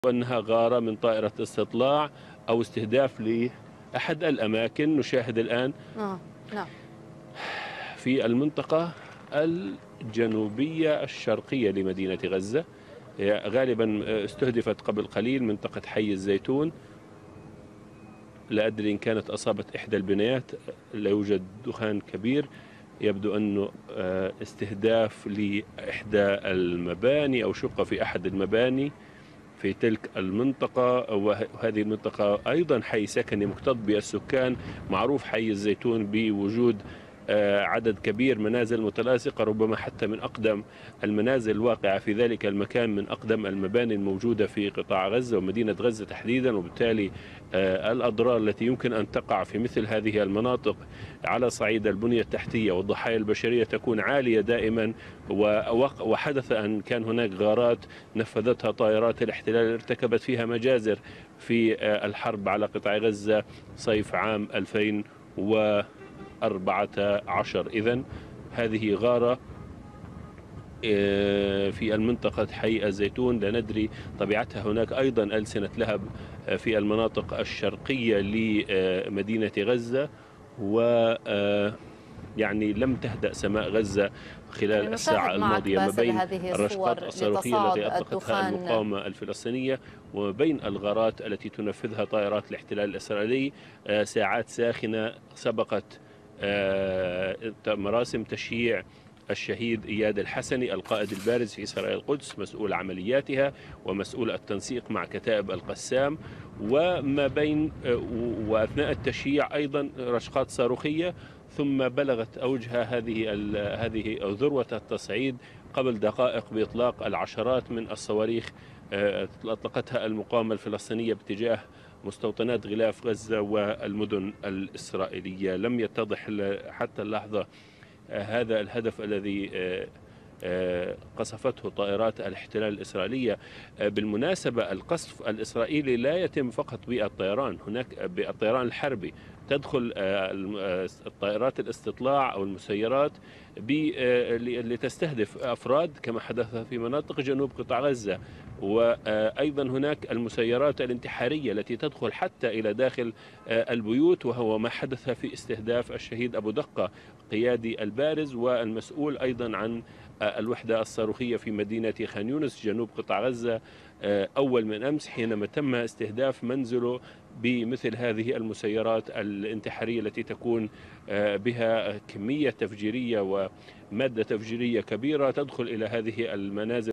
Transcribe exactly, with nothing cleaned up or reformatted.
أنها غارة من طائرة استطلاع أو استهداف لأحد الأماكن. نشاهد الآن آه نعم. في المنطقة الجنوبية الشرقية لمدينة غزة، غالبا استهدفت قبل قليل منطقة حي الزيتون. لا أدري إن كانت أصابت إحدى البنايات، لا يوجد دخان كبير، يبدو أنه استهداف لإحدى المباني أو شقة في أحد المباني في تلك المنطقة. وهذه المنطقة أيضا حي سكني مكتظ بالسكان، معروف حي الزيتون بوجود عدد كبير منازل متلاصقة، ربما حتى من أقدم المنازل الواقعة في ذلك المكان، من أقدم المباني الموجودة في قطاع غزة ومدينة غزة تحديدا. وبالتالي الأضرار التي يمكن أن تقع في مثل هذه المناطق على صعيد البنية التحتية والضحايا البشرية تكون عالية دائما. وحدث أن كان هناك غارات نفذتها طائرات الاحتلال ارتكبت فيها مجازر في الحرب على قطاع غزة صيف عام ألفين وأربعة عشر. إذن هذه غارة في المنطقة حي الزيتون، لا ندري طبيعتها. هناك أيضا ألسنة لهب في المناطق الشرقية لمدينة غزة، و يعني لم تهدأ سماء غزة خلال يعني الساعة الماضية ما بين الرشقات الصاروخية التي أطلقتها المقاومة الفلسطينية وما بين الغارات التي تنفذها طائرات الاحتلال الإسرائيلي. ساعات ساخنة سبقت مراسم تشييع الشهيد إياد الحسني القائد البارز في سرايا القدس، مسؤول عملياتها ومسؤول التنسيق مع كتائب القسام. وما بين وأثناء التشييع أيضا رشقات صاروخية، ثم بلغت أوجها هذه هذه ذروة التصعيد قبل دقائق بإطلاق العشرات من الصواريخ أطلقتها المقاومة الفلسطينية باتجاه مستوطنات غلاف غزة والمدن الإسرائيلية. لم يتضح حتى اللحظة هذا الهدف الذي قصفته طائرات الاحتلال الإسرائيلية. بالمناسبة القصف الإسرائيلي لا يتم فقط بالطيران، هناك بالطيران الحربي تدخل الطائرات الاستطلاع أو المسيرات لتستهدف أفراد كما حدث في مناطق جنوب قطاع غزة. وأيضا هناك المسيرات الانتحارية التي تدخل حتى إلى داخل البيوت، وهو ما حدث في استهداف الشهيد أبو دقة قيادي البارز والمسؤول أيضا عن الوحدة الصاروخية في مدينة خان يونس جنوب قطاع غزة أول من أمس، حينما تم استهداف منزله بمثل هذه المسيرات الانتحارية التي تكون بها كمية تفجيرية ومادة تفجيرية كبيرة تدخل إلى هذه المنازل.